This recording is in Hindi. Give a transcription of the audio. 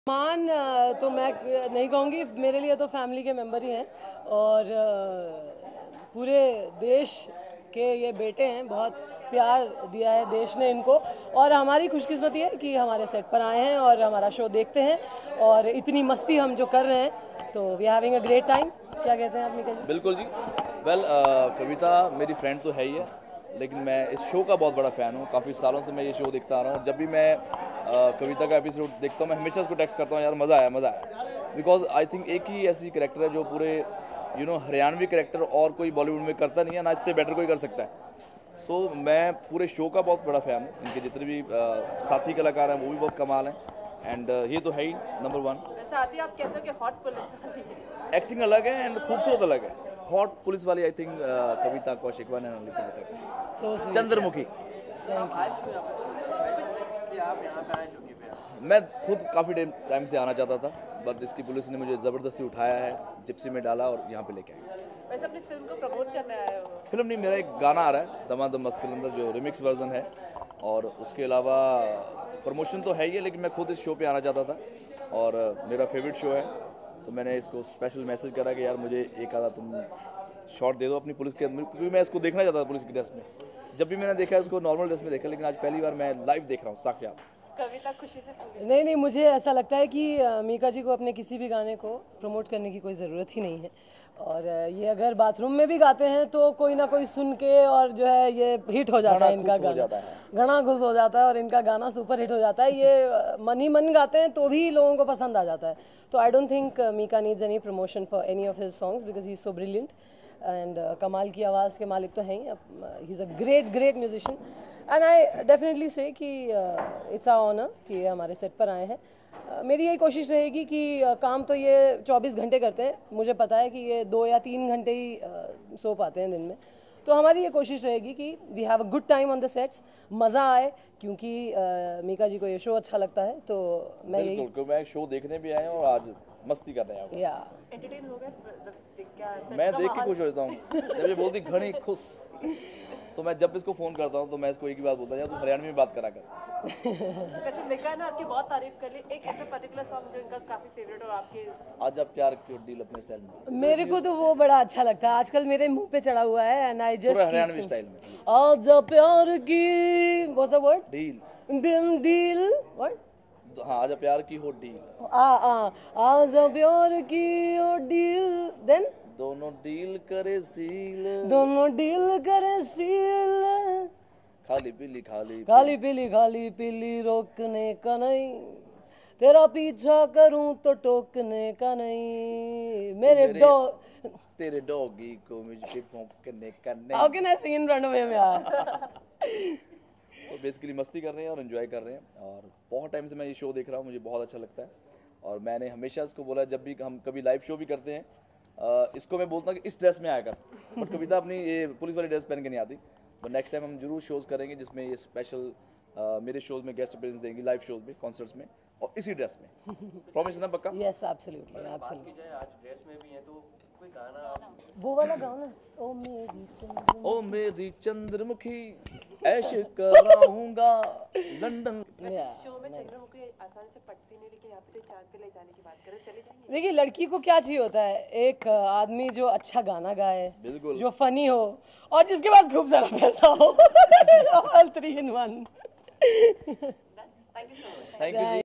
मान तो मैं नहीं कहूँगी, मेरे लिए तो फैमिली के मेंबर ही हैं और पूरे देश के ये बेटे हैं। बहुत प्यार दिया है देश ने इनको और हमारी खुशकिस्मती है कि हमारे सेट पर आए हैं और हमारा शो देखते हैं और इतनी मस्ती हम जो कर रहे हैं तो we having a great time. क्या कहते हैं आप निकल जी? बिल्कुल जी। वेल कविता मेरी फ्रेंड तो है ही है, लेकिन मैं इस शो का बहुत बड़ा फ़ैन हूँ। काफ़ी सालों से मैं ये शो देखता आ रहा हूँ। जब भी मैं कविता का एपिसोड देखता हूँ मैं हमेशा उसको टेक्स्ट करता हूँ, यार मज़ा आया। बिकॉज आई थिंक एक ही ऐसी करेक्टर है जो पूरे हरियाणवी करेक्टर और कोई बॉलीवुड में करता नहीं है, ना इससे बेटर कोई कर सकता है। सो मैं पूरे शो का बहुत बड़ा फ़ैन हूँ। इनके जितने भी साथी कलाकार हैं वो भी बहुत कमाल हैं एंड ये तो है ही नंबर वन। साथ ही आप कहते हो कि हॉट पुलिस वाली है, एक्टिंग अलग है एंड खूबसूरत अलग है। हॉट पुलिस वाली I think Kavita Kaushik one है, कविता चंद्रमुखी। मैं खुद काफ़ी टाइम से आना चाहता था, बट इसकी पुलिस ने मुझे ज़बरदस्ती उठाया है, जिप्सी में डाला और यहाँ पे लेके आए। वैसे अपनी फिल्म को प्रमोट करने आए हो? फिल्म नहीं, मेरा एक गाना आ रहा है दमादम मस्त कलंदर, जो रिमिक्स वर्जन है, और उसके अलावा प्रमोशन तो है ही है, लेकिन मैं खुद इस शो पे आना चाहता था और मेरा फेवरेट शो है, तो मैंने इसको स्पेशल मैसेज करा कि यार मुझे एक आधा तुम शॉट दे दो अपनी पुलिस के अंदर, क्योंकि मैं इसको देखना चाहता था पुलिस की ड्रेस में। जब भी मैंने देखा इसको नॉर्मल ड्रेस में देखा, लेकिन आज पहली बार मैं लाइव देख रहा हूँ साक्षात। कविता खुशी से नहीं, मुझे ऐसा लगता है कि मीका जी को अपने किसी भी गाने को प्रमोट करने की कोई ज़रूरत ही नहीं है और ये अगर बाथरूम में भी गाते हैं तो कोई ना कोई सुन के और जो है ये हिट हो जाता है, इनका गाना घना खुश हो जाता है और इनका गाना सुपर हिट हो जाता है। ये मन ही मन गाते हैं तो भी लोगों को पसंद आ जाता है। तो I don't think Mika needs any promotion for any of his songs because he is so brilliant and कमाल की आवाज़ के मालिक तो हैं ही। He is a great musician and I definitely say कि इट्स आ ऑनर कि ये हमारे सेट पर आए हैं। मेरी यही कोशिश रहेगी कि काम तो ये 24 घंटे करते हैं, मुझे पता है कि ये 2 या 3 घंटे ही सो पाते हैं दिन में, तो हमारी ये कोशिश रहेगी कि we have a good time on the sets, मज़ा आए, क्योंकि मीका जी को ये शो अच्छा लगता है। तो मैं यही मैं शो देखने भी आया और आज मस्ती कर रहे हैं। या एंटरटेन हो गए? मैं देख के खुश हो जाता हूँ। जब ये बोलती घनी खुश, तो मैं जब इसको फ़ोन करता हूँ तो मैं इसको एक ही बात बोलता हूँ, यार तू हरियाणवी में बात करा कर। वैसे मीका ने आपकी बहुत तारीफ कर ली, एक ऐसा पर्टिकुलर सॉन्ग जो इनका काफी फेवरेट और आपके? आज आप प्यार की डील अपने स्टाइल में। मेरे को तो वो बड़ा अच्छा लगता है, आजकल मेरे मुंह पे चढ़ा हुआ है and I just Haryanvi style में। आज प्यार की what's the word? Deal what? हाँ, आज प्यार की हो डील। आज प्यार की हो डील, देन दोनों डील करे सील, खाली पीली रोकने का नहीं, तेरा पीछा करूं तो टोकने का नहीं, तेरे डॉगी को मुझ पे भौंकने का नहीं। How can I sing in front of him यार? तो बेसिकली मस्ती कर रहे हैं और एंजॉय कर रहे हैं और बहुत टाइम से मैं ये शो देख रहा हूँ, मुझे बहुत अच्छा लगता है और मैंने हमेशा इसको बोला, जब भी हम कभी लाइव शो भी करते हैं इसको मैं बोलता हूँ कि इस ड्रेस में आया कर, बट कविता अपनी ये पुलिस वाली ड्रेस पहन के नहीं आती। बट नेक्स्ट टाइम हम जरूर शोज़ करेंगे जिसमें ये स्पेशल मेरे शोज़ में गेस्ट अपीयरेंस देंगी, लाइव शोज़ में, कॉन्सर्ट्स में, और इसी ड्रेस में। प्रॉमिस ना पक्का? Yes absolutely. आज ड्रेस में भी है तो कोई गाना वो वाला गाना, ओ मेरी चंद्रमुखी ऐश कराऊंगा लंदन। शो में चंद्रमुखी आसानी से पटती नहीं, लेकिन यहाँ पे तो चांद पे ले जाने की बात करें, चले जाएंगे? देखिए, लड़की को क्या चाहिए होता है? एक आदमी जो अच्छा गाना गाए, जो फनी हो और जिसके पास खूब सारा पैसा हो। All 3 in 1। Thank you so much. Thank you ji.